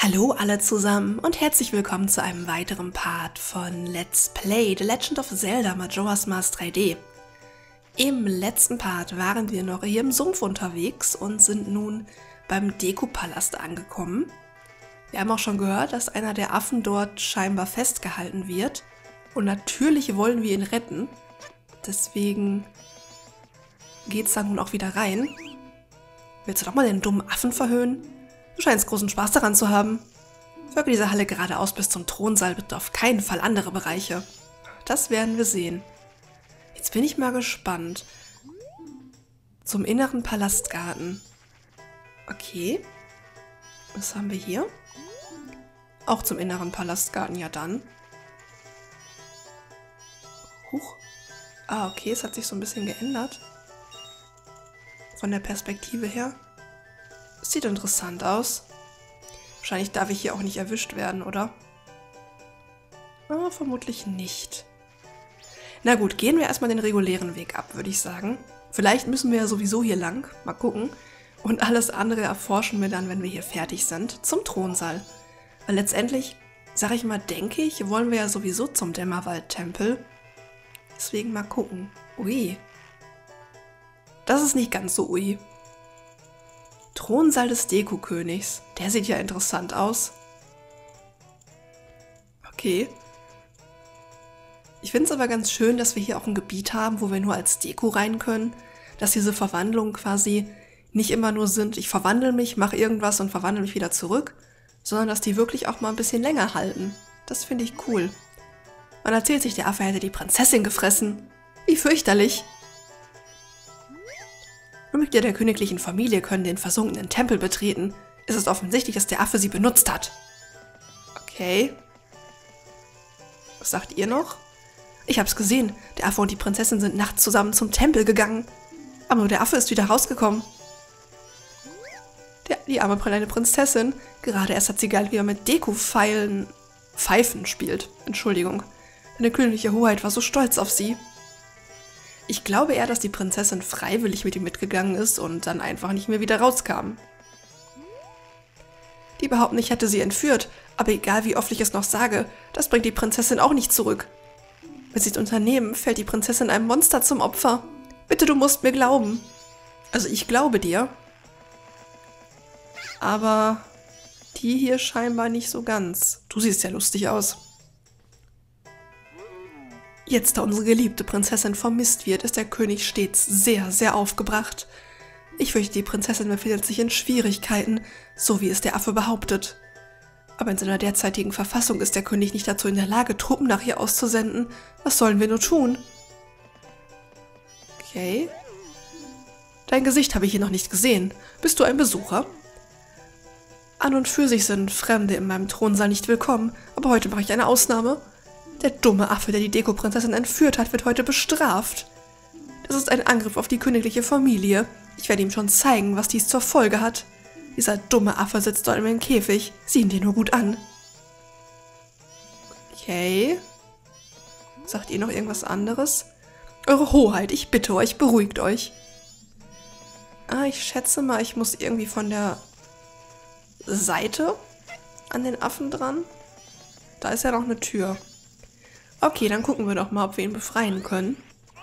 Hallo alle zusammen und herzlich willkommen zu einem weiteren Part von Let's Play The Legend of Zelda Majora's Mask 3D. Im letzten Part waren wir noch hier im Sumpf unterwegs und sind nun beim Deku-Palast angekommen. Wir haben auch schon gehört, dass einer der Affen dort scheinbar festgehalten wird. Und natürlich wollen wir ihn retten. Deswegen geht's da nun auch wieder rein. Willst du doch mal den dummen Affen verhöhnen? Du scheinst großen Spaß daran zu haben. Folge dieser Halle geradeaus bis zum Thronsaal, bitte auf keinen Fall andere Bereiche. Das werden wir sehen. Jetzt bin ich mal gespannt. Zum inneren Palastgarten. Okay. Was haben wir hier? Auch zum inneren Palastgarten, ja dann. Huch. Ah, okay, es hat sich so ein bisschen geändert. Von der Perspektive her. Sieht interessant aus. Wahrscheinlich darf ich hier auch nicht erwischt werden, oder? Aber vermutlich nicht. Na gut, gehen wir erstmal den regulären Weg ab, würde ich sagen. Vielleicht müssen wir ja sowieso hier lang. Mal gucken. Und alles andere erforschen wir dann, wenn wir hier fertig sind, zum Thronsaal. Weil letztendlich, sag ich mal, denke ich, wollen wir ja sowieso zum Dämmerwald-Tempel. Deswegen mal gucken. Ui. Das ist nicht ganz so ui. Thronsaal des Deku-Königs. Der sieht ja interessant aus. Okay. Ich finde es aber ganz schön, dass wir hier auch ein Gebiet haben, wo wir nur als Deku rein können. Dass diese Verwandlungen quasi nicht immer nur sind, ich verwandle mich, mache irgendwas und verwandle mich wieder zurück, sondern dass die wirklich auch mal ein bisschen länger halten. Das finde ich cool. Man erzählt sich, der Affe hätte die Prinzessin gefressen. Wie fürchterlich. Nur Mitglieder der königlichen Familie können den versunkenen Tempel betreten. Es ist offensichtlich, dass der Affe sie benutzt hat. Okay. Was sagt ihr noch? Ich hab's gesehen. Der Affe und die Prinzessin sind nachts zusammen zum Tempel gegangen. Aber nur der Affe ist wieder rausgekommen. Die arme kleine Prinzessin. Gerade erst hat sie galt wieder mit Pfeifen spielt. Entschuldigung. Eine königliche Hoheit war so stolz auf sie. Ich glaube eher, dass die Prinzessin freiwillig mit ihm mitgegangen ist und dann einfach nicht mehr wieder rauskam. Die behaupten, ich hätte sie entführt, aber egal wie oft ich es noch sage, das bringt die Prinzessin auch nicht zurück. Wenn sie es unternehmen, fällt die Prinzessin einem Monster zum Opfer. Bitte, du musst mir glauben. Also ich glaube dir. Aber die hier scheinbar nicht so ganz. Du siehst ja lustig aus. Jetzt, da unsere geliebte Prinzessin vermisst wird, ist der König stets sehr, sehr aufgebracht. Ich fürchte, die Prinzessin befindet sich in Schwierigkeiten, so wie es der Affe behauptet. Aber in seiner derzeitigen Verfassung ist der König nicht dazu in der Lage, Truppen nach ihr auszusenden. Was sollen wir nur tun? Okay. Dein Gesicht habe ich hier noch nicht gesehen. Bist du ein Besucher? An und für sich sind Fremde in meinem Thronsaal nicht willkommen, aber heute mache ich eine Ausnahme. Der dumme Affe, der die Deko-Prinzessin entführt hat, wird heute bestraft. Das ist ein Angriff auf die königliche Familie. Ich werde ihm schon zeigen, was dies zur Folge hat. Dieser dumme Affe sitzt dort im Käfig. Sieh ihn dir nur gut an. Okay. Sagt ihr noch irgendwas anderes? Eure Hoheit, ich bitte euch, beruhigt euch. Ah, ich schätze mal, ich muss irgendwie von der Seite an den Affen dran. Da ist ja noch eine Tür. Okay, dann gucken wir doch mal, ob wir ihn befreien können.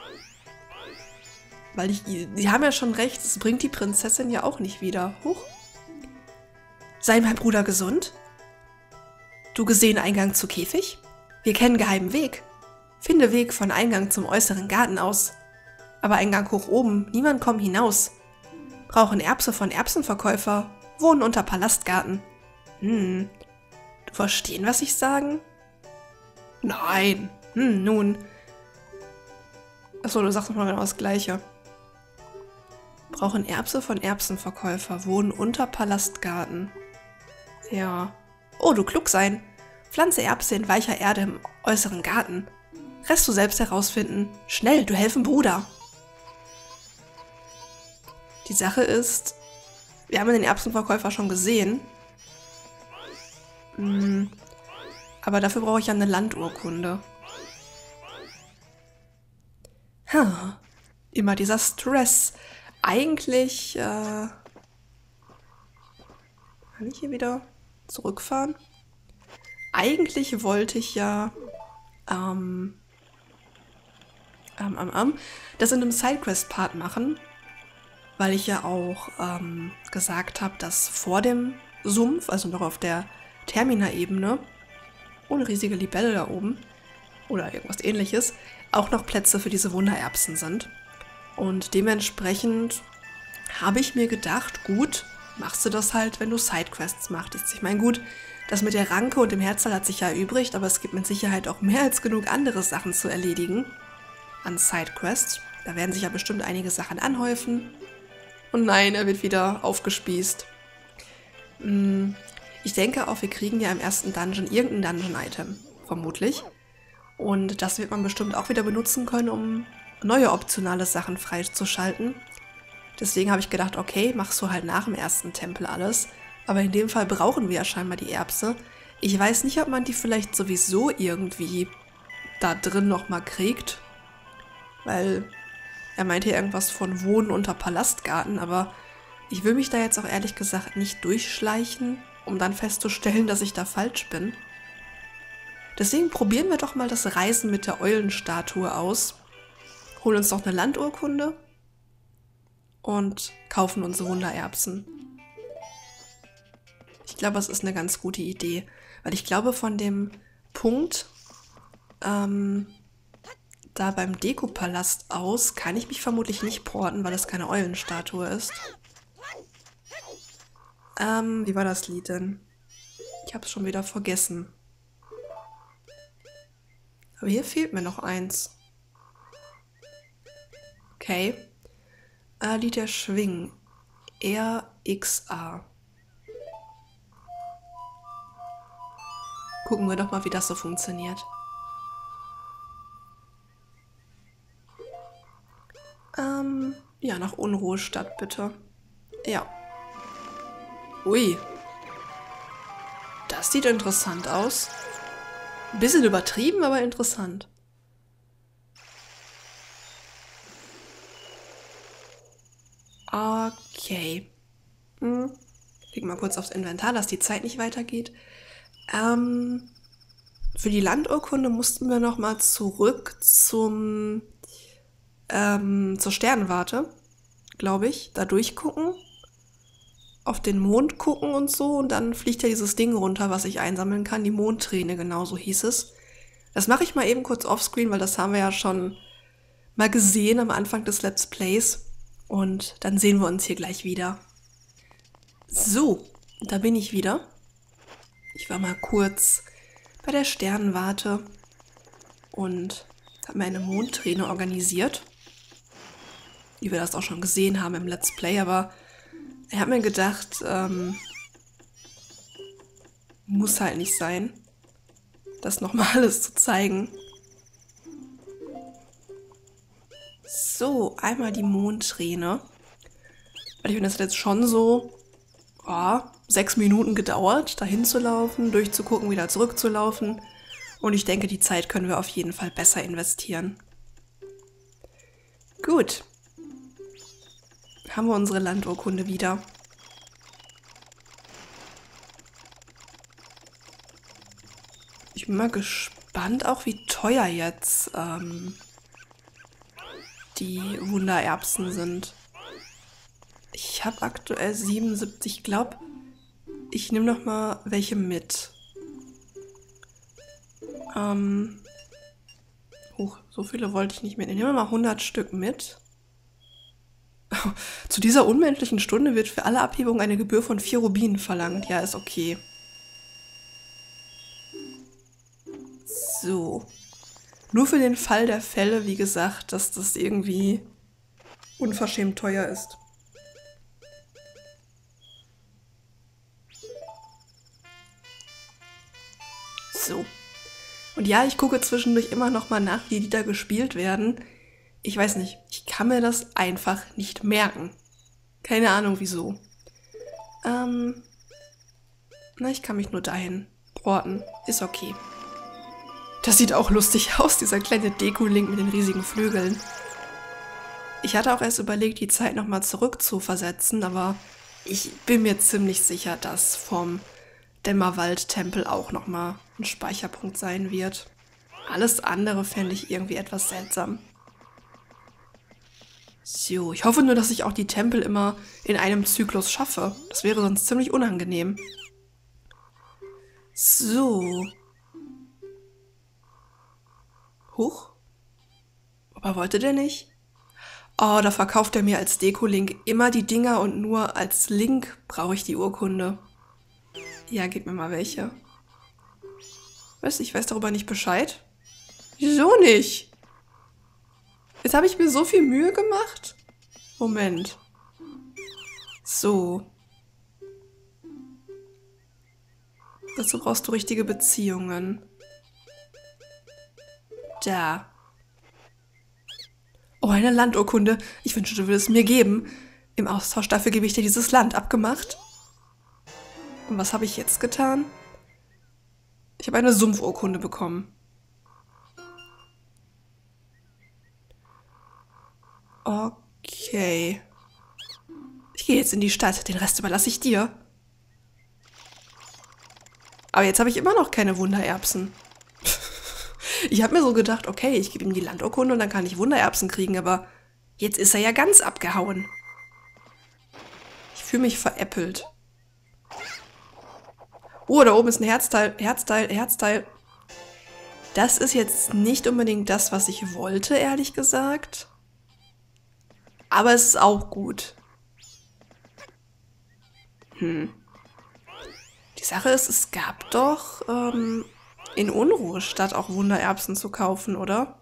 Weil sie haben ja schon recht, es bringt die Prinzessin ja auch nicht wieder. Huch. Sei mein Bruder gesund? Du gesehen Eingang zu Käfig? Wir kennen geheimen Weg. Finde Weg von Eingang zum äußeren Garten aus. Aber Eingang hoch oben, niemand kommt hinaus. Brauchen Erbse von Erbsenverkäufer. Wohnen unter Palastgarten. Du verstehen, was ich sagen? Nein. Nun. Achso, du sagst nochmal genau das Gleiche. Brauchen Erbse von Erbsenverkäufer. Wohnen unter Palastgarten. Ja. Oh, du klug sein. Pflanze Erbse in weicher Erde im äußeren Garten. Rest du selbst herausfinden. Schnell, du helfen Bruder. Die Sache ist, wir haben den Erbsenverkäufer schon gesehen. Aber dafür brauche ich ja eine Landurkunde. Immer dieser Stress. Eigentlich, kann ich hier wieder zurückfahren. Eigentlich wollte ich ja das in einem Sidequest-Part machen, weil ich ja auch gesagt habe, dass vor dem Sumpf, also noch auf der Termina-Ebene, ohne riesige Libelle da oben oder irgendwas ähnliches, auch noch Plätze für diese Wundererbsen sind. Und dementsprechend habe ich mir gedacht, gut, machst du das halt, wenn du Sidequests machst. Ich meine, gut, das mit der Ranke und dem Herzteil hat sich ja erübrigt, aber es gibt mit Sicherheit auch mehr als genug andere Sachen zu erledigen an Sidequests. Da werden sich ja bestimmt einige Sachen anhäufen. Und nein, er wird wieder aufgespießt. Ich denke auch, wir kriegen ja im ersten Dungeon irgendein Dungeon-Item, vermutlich. Und das wird man bestimmt auch wieder benutzen können, um neue optionale Sachen freizuschalten. Deswegen habe ich gedacht, okay, machst du halt nach dem ersten Tempel alles. Aber in dem Fall brauchen wir ja scheinbar die Erbse. Ich weiß nicht, ob man die vielleicht sowieso irgendwie da drin nochmal kriegt. Weil er meinte ja irgendwas von Wohnen unter Palastgarten, aber ich will mich da jetzt auch ehrlich gesagt nicht durchschleichen, um dann festzustellen, dass ich da falsch bin. Deswegen probieren wir doch mal das Reisen mit der Eulenstatue aus, holen uns noch eine Landurkunde und kaufen unsere Wundererbsen. Ich glaube, das ist eine ganz gute Idee, weil ich glaube, von dem Punkt da beim Dekopalast aus kann ich mich vermutlich nicht porten, weil es keine Eulenstatue ist. Wie war das Lied denn? Ich habe es schon wieder vergessen. Aber hier fehlt mir noch eins. Okay. Lied der Schwingen. RXA. Gucken wir doch mal, wie das so funktioniert. Ja, nach Unruhestadt, bitte. Ja. Ui. Das sieht interessant aus. Ein bisschen übertrieben, aber interessant. Okay. Klick mal kurz aufs Inventar, dass die Zeit nicht weitergeht. Für die Landurkunde mussten wir nochmal zurück zur Sternwarte, glaube ich. Da durchgucken, auf den Mond gucken und so. Und dann fliegt ja dieses Ding runter, was ich einsammeln kann. Die Mondträne, genau so hieß es. Das mache ich mal eben kurz offscreen, weil das haben wir ja schon mal gesehen am Anfang des Let's Plays. Und dann sehen wir uns hier gleich wieder. So, da bin ich wieder. Ich war mal kurz bei der Sternwarte und habe mir eine Mondträne organisiert. Wie wir das auch schon gesehen haben im Let's Play, aber ich habe mir gedacht, muss halt nicht sein, das nochmal alles zu zeigen. So, einmal die Mondträne. Weil ich finde, das hat jetzt schon so 6 Minuten gedauert, dahin zu laufen, durchzugucken, wieder zurückzulaufen. Und ich denke, die Zeit können wir auf jeden Fall besser investieren. Gut. Haben wir unsere Landurkunde wieder. Ich bin mal gespannt, auch wie teuer jetzt die Wundererbsen sind. Ich habe aktuell 77. Ich glaube, ich nehme noch mal welche mit. So viele wollte ich nicht mitnehmen. Ich nehme mal 100 Stück mit. Zu dieser unmenschlichen Stunde wird für alle Abhebungen eine Gebühr von 4 Rubinen verlangt. Ja, ist okay. So. Nur für den Fall der Fälle, wie gesagt, dass das irgendwie unverschämt teuer ist. So. Und ja, ich gucke zwischendurch immer noch mal nach, wie die da gespielt werden. Ich weiß nicht, ich kann mir das einfach nicht merken. Keine Ahnung wieso. Ich kann mich nur dahin porten. Ist okay. Das sieht auch lustig aus, dieser kleine Deko-Link mit den riesigen Flügeln. Ich hatte auch erst überlegt, die Zeit nochmal zurück zu versetzen, aber ich bin mir ziemlich sicher, dass vom Dämmerwald-Tempel auch nochmal ein Speicherpunkt sein wird. Alles andere fände ich irgendwie etwas seltsam. So, ich hoffe nur, dass ich auch die Tempel immer in einem Zyklus schaffe. Das wäre sonst ziemlich unangenehm. So. Huch. Aber wollte der nicht? Oh, da verkauft er mir als Deko-Link immer die Dinger und nur als Link brauche ich die Urkunde. Ja, gib mir mal welche. Was? Ich weiß darüber nicht Bescheid? Wieso nicht? Jetzt habe ich mir so viel Mühe gemacht. Moment. So. Dazu brauchst du richtige Beziehungen. Da. Oh, eine Landurkunde. Ich wünschte, du würdest es mir geben. Im Austausch dafür gebe ich dir dieses Land. Abgemacht? Und was habe ich jetzt getan? Ich habe eine Sumpfurkunde bekommen. Okay. Ich gehe jetzt in die Stadt. Den Rest überlasse ich dir. Aber jetzt habe ich immer noch keine Wundererbsen. Ich habe mir so gedacht, okay, ich gebe ihm die Landurkunde und dann kann ich Wundererbsen kriegen, aber jetzt ist er ja ganz abgehauen. Ich fühle mich veräppelt. Oh, da oben ist ein Herzteil, Herzteil. Das ist jetzt nicht unbedingt das, was ich wollte, ehrlich gesagt. Aber es ist auch gut. Die Sache ist, es gab doch in Unruhestadt auch Wundererbsen zu kaufen, oder?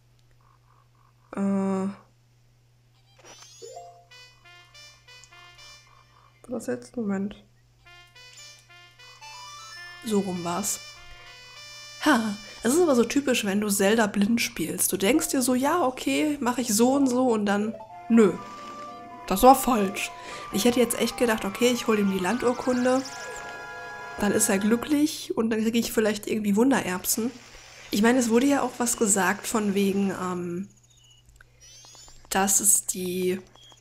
Was jetzt? Moment. So rum war's. Ha, es ist aber so typisch, wenn du Zelda blind spielst. Du denkst dir so, ja, okay, mache ich so und dann, nö. Das war falsch. Ich hätte jetzt echt gedacht, okay, ich hole ihm die Landurkunde. Dann ist er glücklich und dann kriege ich vielleicht irgendwie Wundererbsen. Ich meine, es wurde ja auch was gesagt von wegen, dass es die...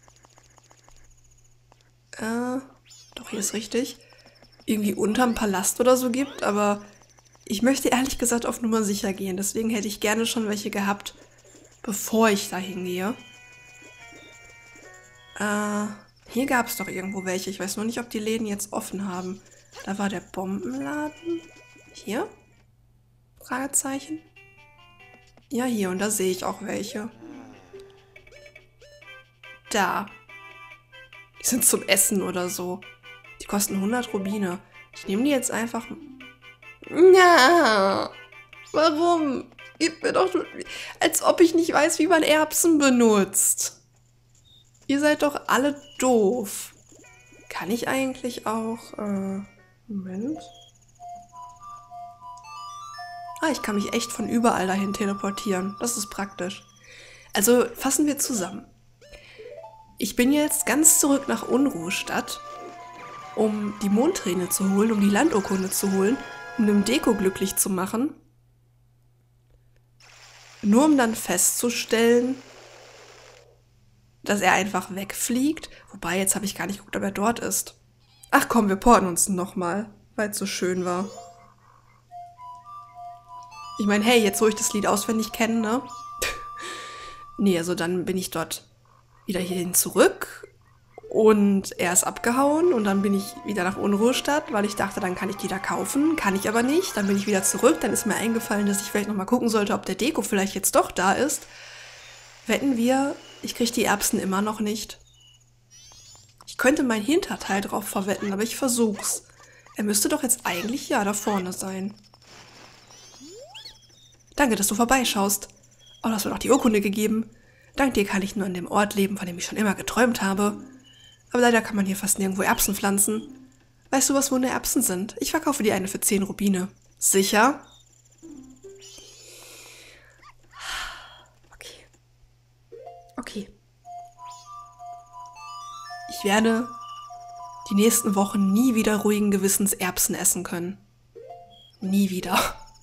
doch, hier ist richtig. Irgendwie unterm Palast oder so gibt, aber ich möchte ehrlich gesagt auf Nummer sicher gehen. Deswegen hätte ich gerne schon welche gehabt, bevor ich da hingehe. Hier gab es doch irgendwo welche. Ich weiß nur nicht, ob die Läden jetzt offen haben. Da war der Bombenladen. Hier? Fragezeichen. Ja, hier. Und da sehe ich auch welche. Da. Die sind zum Essen oder so. Die kosten 100 Rubine. Ich nehme die jetzt einfach... Ja. Warum? Gib mir doch... Als ob ich nicht weiß, wie man Erbsen benutzt. Ihr seid doch alle doof. Kann ich eigentlich auch... Moment. Ich kann mich echt von überall dahin teleportieren. Das ist praktisch. Also fassen wir zusammen. Ich bin jetzt ganz zurück nach Unruhestadt, um die Mondträne zu holen, um die Landurkunde zu holen, um den Deko glücklich zu machen. Nur um dann festzustellen, dass er einfach wegfliegt. Wobei, jetzt habe ich gar nicht geguckt, ob er dort ist. Ach komm, wir porten uns nochmal, weil es so schön war. Ich meine, hey, jetzt wo ich das Lied auswendig kenne, ne? Nee, also dann bin ich dort wieder hierhin zurück und er ist abgehauen und dann bin ich wieder nach Unruhestadt, weil ich dachte, dann kann ich die da kaufen. Kann ich aber nicht. Dann bin ich wieder zurück. Dann ist mir eingefallen, dass ich vielleicht nochmal gucken sollte, ob der Deko vielleicht jetzt doch da ist. Wetten wir, ich kriege die Erbsen immer noch nicht. Ich könnte mein Hinterteil drauf verwetten, aber ich versuch's. Er müsste doch jetzt eigentlich ja da vorne sein. Danke, dass du vorbeischaust. Oh, du hast mir noch die Urkunde gegeben. Dank dir kann ich nur an dem Ort leben, von dem ich schon immer geträumt habe. Aber leider kann man hier fast nirgendwo Erbsen pflanzen. Weißt du, was Wundererbsen sind? Ich verkaufe dir eine für 10 Rubine. Sicher? Okay. Ich werde die nächsten Wochen nie wieder ruhigen Gewissens Erbsen essen können. Nie wieder.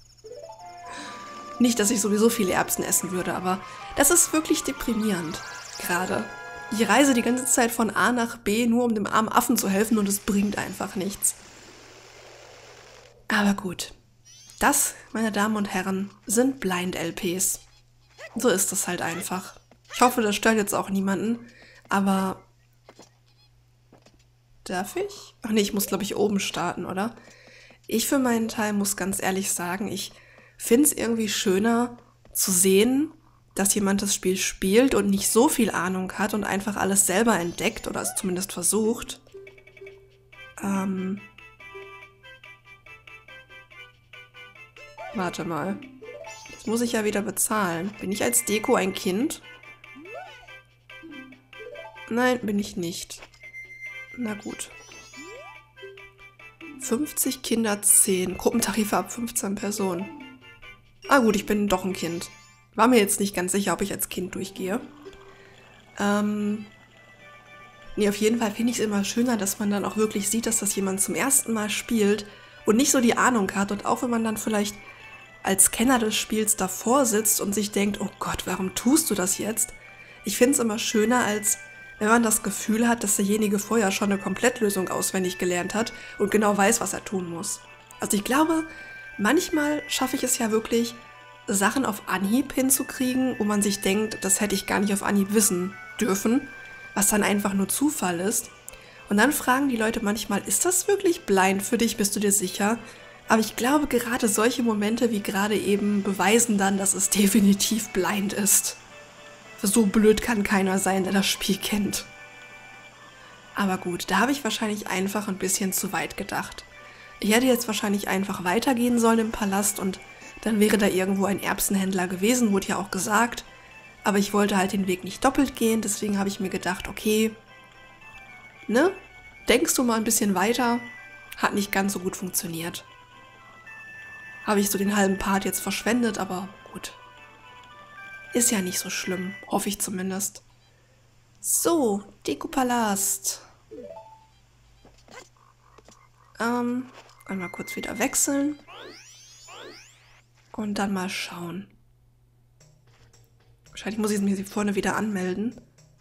Nicht, dass ich sowieso viele Erbsen essen würde, aber das ist wirklich deprimierend gerade. Ich reise die ganze Zeit von A nach B, nur um dem armen Affen zu helfen und es bringt einfach nichts. Aber gut. Das, meine Damen und Herren, sind Blind-LPs. So ist es halt einfach. Ich hoffe, das stört jetzt auch niemanden, aber... Darf ich? Ach nee, ich muss, glaube ich, oben starten, oder? Ich für meinen Teil muss ganz ehrlich sagen, ich finde es irgendwie schöner zu sehen, dass jemand das Spiel spielt und nicht so viel Ahnung hat und einfach alles selber entdeckt oder es zumindest versucht. Warte mal. Das muss ich ja wieder bezahlen. Bin ich als Deko ein Kind? Nein, bin ich nicht. Na gut. 50 Kinder 10. Gruppentarife ab 15 Personen. Ah gut, ich bin doch ein Kind. War mir jetzt nicht ganz sicher, ob ich als Kind durchgehe. Nee, auf jeden Fall finde ich es immer schöner, dass man dann auch wirklich sieht, dass das jemand zum ersten Mal spielt und nicht so die Ahnung hat. Und auch wenn man dann vielleicht als Kenner des Spiels davor sitzt und sich denkt, oh Gott, warum tust du das jetzt? Ich finde es immer schöner, als wenn man das Gefühl hat, dass derjenige vorher schon eine Komplettlösung auswendig gelernt hat und genau weiß, was er tun muss. Also ich glaube, manchmal schaffe ich es ja wirklich, Sachen auf Anhieb hinzukriegen, wo man sich denkt, das hätte ich gar nicht auf Anhieb wissen dürfen, was dann einfach nur Zufall ist. Und dann fragen die Leute manchmal, ist das wirklich blind für dich, bist du dir sicher? Aber ich glaube, gerade solche Momente wie gerade eben beweisen dann, dass es definitiv blind ist. So blöd kann keiner sein, der das Spiel kennt. Aber gut, da habe ich wahrscheinlich einfach ein bisschen zu weit gedacht. Ich hätte jetzt wahrscheinlich einfach weitergehen sollen im Palast und dann wäre da irgendwo ein Erbsenhändler gewesen, wurde ja auch gesagt. Aber ich wollte halt den Weg nicht doppelt gehen, deswegen habe ich mir gedacht, okay, ne? Denkst du mal ein bisschen weiter? Hat nicht ganz so gut funktioniert. Habe ich so den halben Part jetzt verschwendet, aber gut. Ist ja nicht so schlimm, hoffe ich zumindest. So, Dekopalast. Einmal kurz wieder wechseln. Und dann mal schauen. Wahrscheinlich muss ich mich hier vorne wieder anmelden.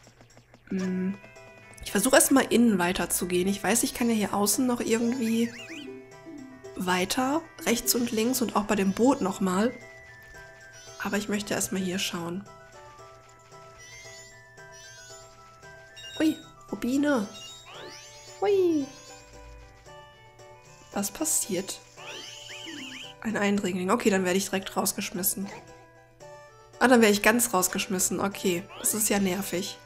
Ich versuche erstmal innen weiter zu gehen. Ich weiß, ich kann ja hier außen noch irgendwie weiter, rechts und links und auch bei dem Boot nochmal. Aber ich möchte erstmal hier schauen. Ui, Rubine. Ui. Was passiert? Ein Eindringling. Okay, dann werde ich direkt rausgeschmissen. Ah, dann wäre ich ganz rausgeschmissen. Okay, das ist ja nervig.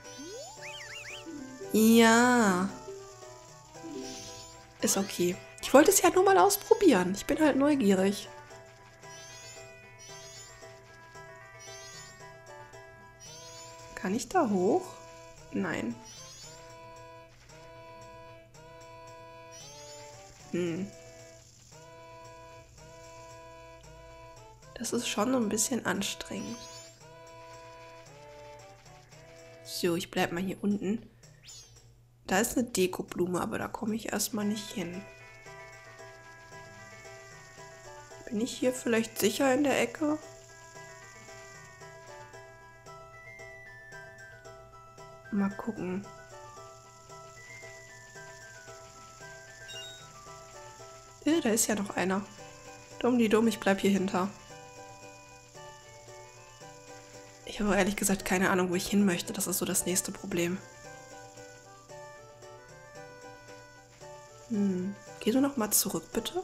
Ja. Ist okay. Ich wollte es ja nur mal ausprobieren. Ich bin halt neugierig. Kann ich da hoch? Nein. Das ist schon ein bisschen anstrengend. So, ich bleib mal hier unten. Da ist eine Dekoblume, aber da komme ich erstmal nicht hin. Bin ich hier vielleicht sicher in der Ecke? Mal gucken. Da ist ja noch einer. Dumm, ich bleib hier hinter. Ich habe ehrlich gesagt keine Ahnung, wo ich hin möchte. Das ist so das nächste Problem. Geh du noch mal zurück, bitte.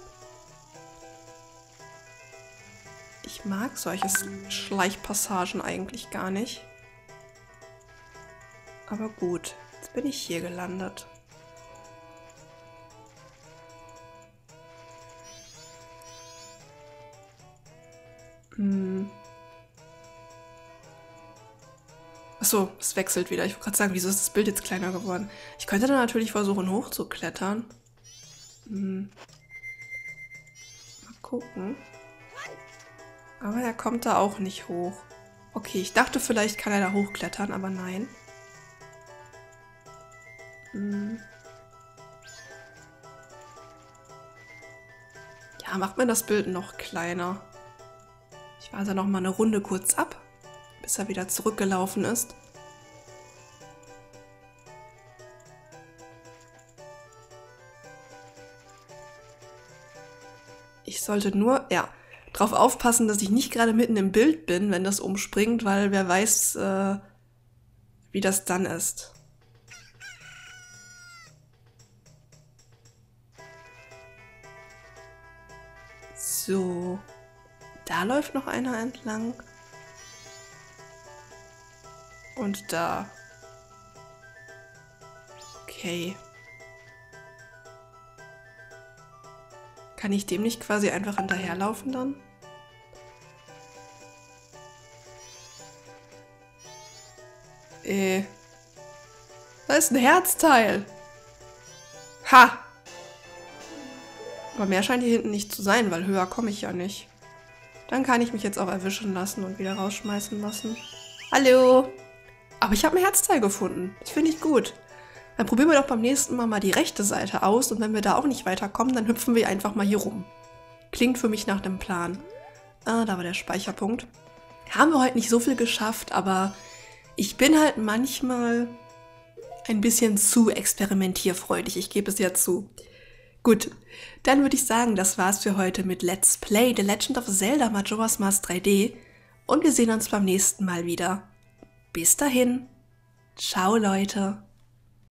Ich mag solche Schleichpassagen eigentlich gar nicht. Aber gut, jetzt bin ich hier gelandet. Achso, es wechselt wieder. Ich wollte gerade sagen, wieso ist das Bild jetzt kleiner geworden? Ich könnte dann natürlich versuchen, hochzuklettern. Mal gucken. Aber er kommt da auch nicht hoch. Okay, ich dachte, vielleicht kann er da hochklettern, aber nein. Ja, macht mir das Bild noch kleiner. Ich warte noch mal eine Runde kurz ab, bis er wieder zurückgelaufen ist. Ich sollte nur, ja, drauf aufpassen, dass ich nicht gerade mitten im Bild bin, wenn das umspringt, weil wer weiß, wie das dann ist. So, da läuft noch einer entlang. Und da. Okay. Kann ich dem nicht quasi einfach hinterherlaufen dann? Da ist ein Herzteil. Ha! Aber mehr scheint hier hinten nicht zu sein, weil höher komme ich ja nicht. Dann kann ich mich jetzt auch erwischen lassen und wieder rausschmeißen lassen. Hallo! Aber ich habe ein Herzteil gefunden. Das finde ich gut. Dann probieren wir doch beim nächsten Mal die rechte Seite aus und wenn wir da auch nicht weiterkommen, dann hüpfen wir einfach mal hier rum. Klingt für mich nach dem Plan. Ah, da war der Speicherpunkt. Haben wir heute nicht so viel geschafft, aber ich bin halt manchmal ein bisschen zu experimentierfreudig. Ich gebe es ja zu. Gut, dann würde ich sagen, das war's für heute mit Let's Play The Legend of Zelda Majora's Mask 3D und wir sehen uns beim nächsten Mal wieder. Bis dahin. Ciao, Leute.